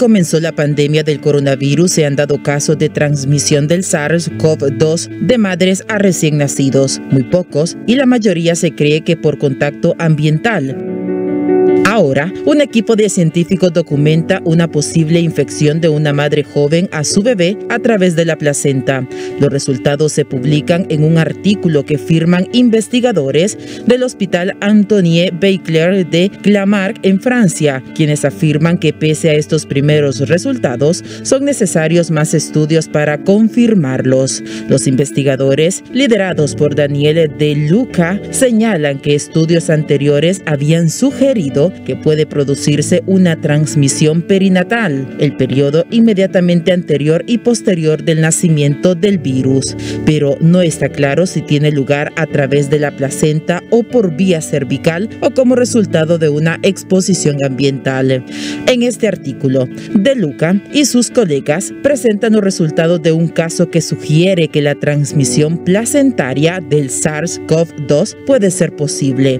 comenzó la pandemia del coronavirus, se han dado casos de transmisión del SARS-CoV-2 de madres a recién nacidos, muy pocos, y la mayoría se cree que por contacto ambiental. Ahora, un equipo de científicos documenta una posible infección de una madre joven a su bebé a través de la placenta. Los resultados se publican en un artículo que firman investigadores del Hospital Antoine Becler de Clamart en Francia, quienes afirman que pese a estos primeros resultados, son necesarios más estudios para confirmarlos. Los investigadores, liderados por Daniel De Luca, señalan que estudios anteriores habían sugerido que puede producirse una transmisión perinatal, el periodo inmediatamente anterior y posterior del nacimiento del virus, pero no está claro si tiene lugar a través de la placenta o por vía cervical o como resultado de una exposición ambiental. En este artículo, De Luca y sus colegas presentan los resultados de un caso que sugiere que la transmisión placentaria del SARS-CoV-2 puede ser posible.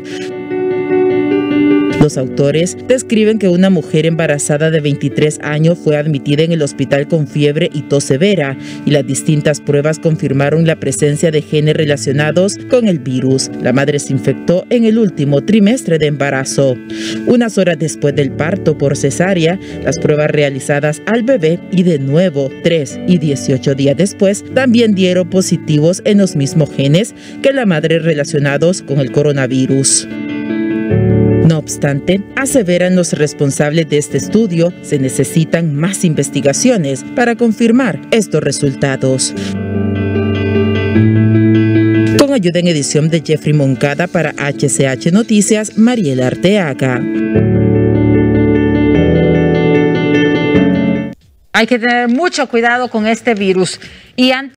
Los autores describen que una mujer embarazada de 23 años fue admitida en el hospital con fiebre y tos severa, y las distintas pruebas confirmaron la presencia de genes relacionados con el virus. La madre se infectó en el último trimestre de embarazo. Unas horas después del parto por cesárea, las pruebas realizadas al bebé y de nuevo 3 y 18 días después también dieron positivos en los mismos genes que la madre relacionados con el coronavirus. No obstante, aseveran los responsables de este estudio, se necesitan más investigaciones para confirmar estos resultados. Con ayuda en edición de Jeffrey Moncada para HCH Noticias, Mariela Arteaga. Hay que tener mucho cuidado con este virus.